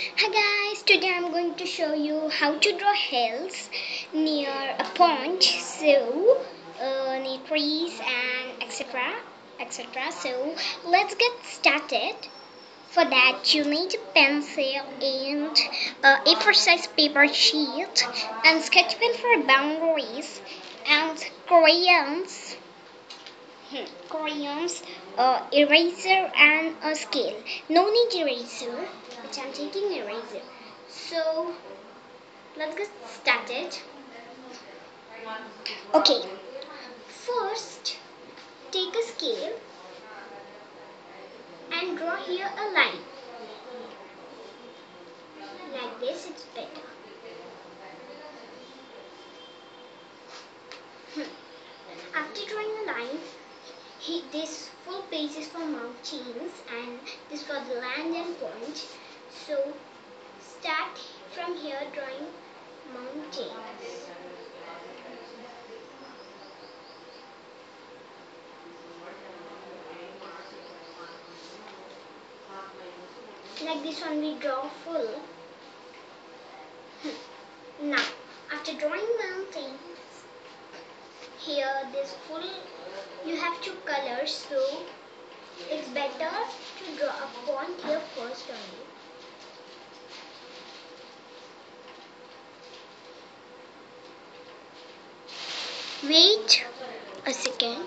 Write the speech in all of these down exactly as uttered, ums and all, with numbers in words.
Hi guys, today I'm going to show you how to draw hills near a pond, so uh, near trees and etc etc. So let's get started. For that you need a pencil and uh, A four size paper sheet and sketch pen for boundaries and crayons Hmm, crayons, uh, eraser and a scale. No need eraser, but I'm taking eraser. So let's get started. Okay, first take a scale and draw here a line. Like this, it's better. Hmm. After drawing a line, he, this full page is for mountains and this for the land and point. So start from here drawing mountains. Like this one we draw full. Now, after drawing mountains, here this full, you have two colors, so it's better to draw a pond here first only. Wait a second.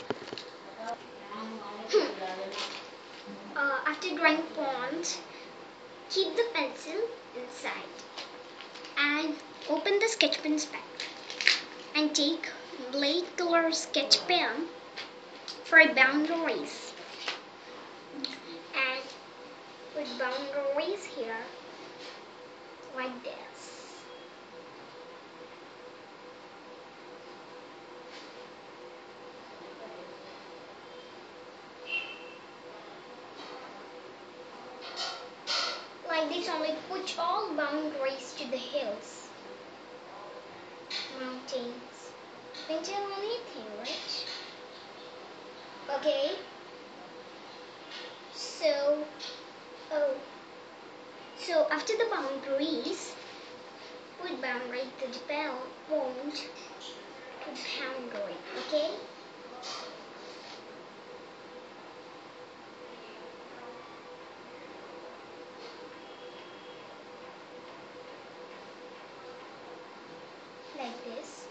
uh, after drawing ponds, keep the pencil inside and open the sketch pen back and take light color sketch pen for boundaries and put boundaries here like this. Like this only, put all boundaries to the hills, mountains, winter anything, right? Okay. So, oh, so after the boundaries, put boundary to the pond to boundary. Okay. Like this.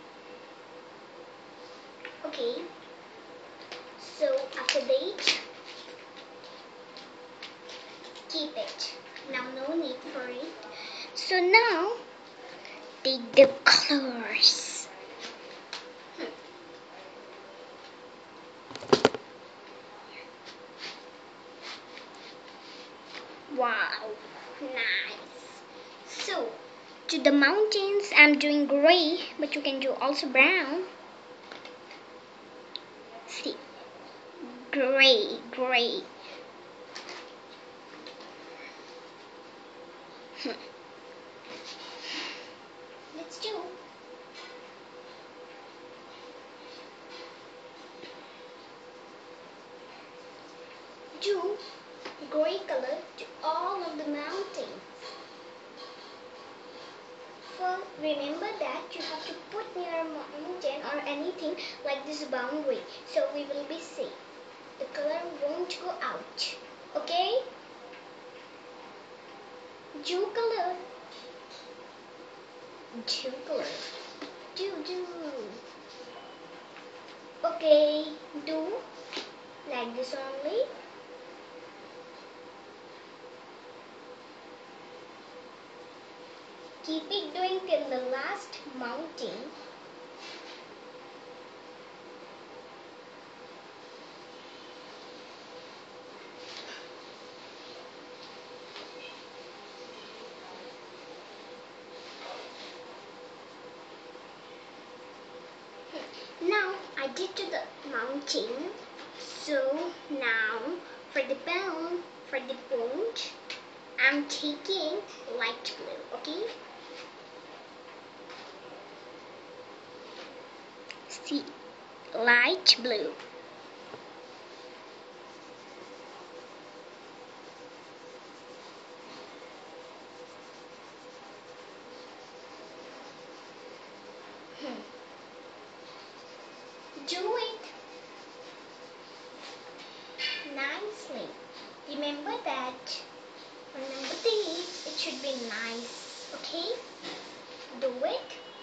Okay. So after that, keep it. Now no need for it. So now take the colors. Wow, nice. So to the mountains I'm doing gray, but you can do also brown. See, gray, gray. Let's do. Do gray color to all of the mountains. Well, remember that you have to put near a mountain or anything like this boundary, so we will be safe. The color won't go out. Okay? Do color. Do color. Do, do. Okay, do like this only. Keep it doing till the last mountain. Now I did to the mountain. So now for the pen, for the point, I'm taking light blue, okay? See, light blue. Okay, do it.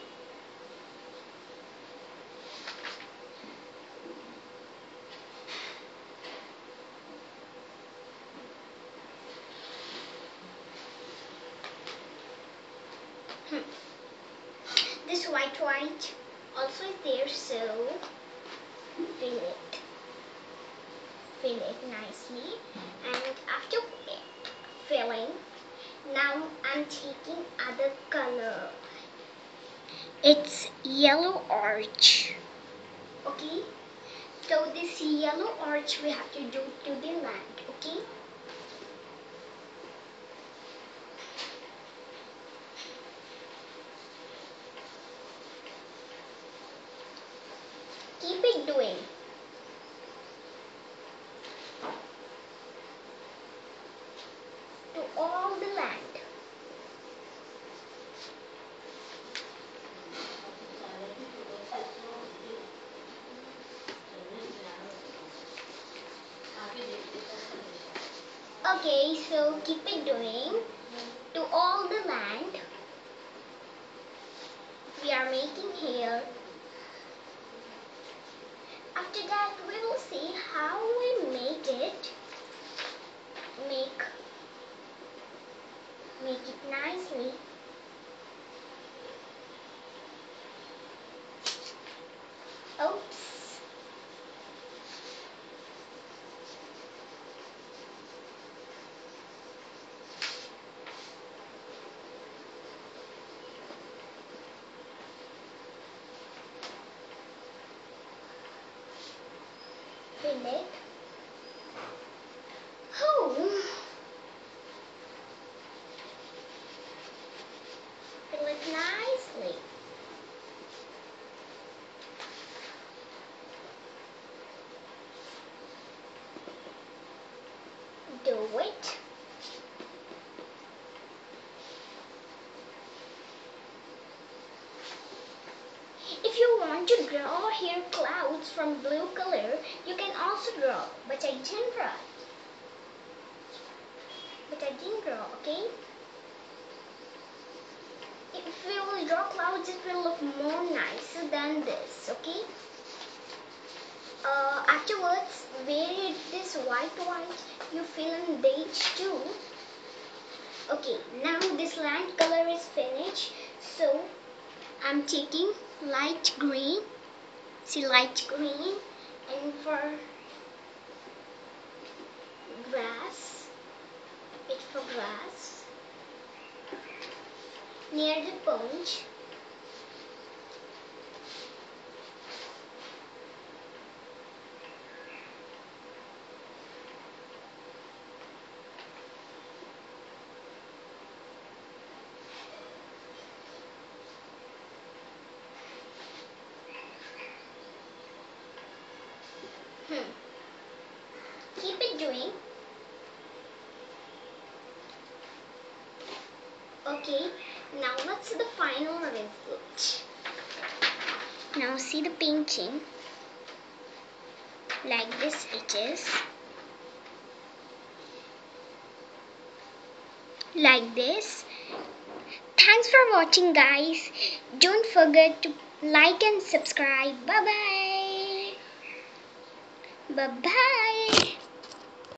Hmm. This white white also is there, so fill it. Fill it nicely, and after filling, now I'm taking other color. It's yellow arch. Okay, so this yellow arch we have to do to the land. Okay, keep it doing. To all the land. Okay, so keep it doing to all the land we are making here. After that, we will see how we make it. Make make it nicely. Oops. Fill it. Oh. Fill it nicely. Do it. If you want to draw here clouds from blue color, you can also draw, but I didn't draw. But I didn't draw, okay? If we will draw clouds, it will look more nicer than this, okay? Uh, afterwards, where this white white, you fill in beige too. Okay, now this land color is finished, so I'm taking light green. See, light green, and for grass, it's for grass near the sponge. Hmm. Keep it doing. Okay, now let's see the final result. Now see the painting. Like this it is. Like this. Thanks for watching, guys. Don't forget to like and subscribe. Bye bye. Bye bye.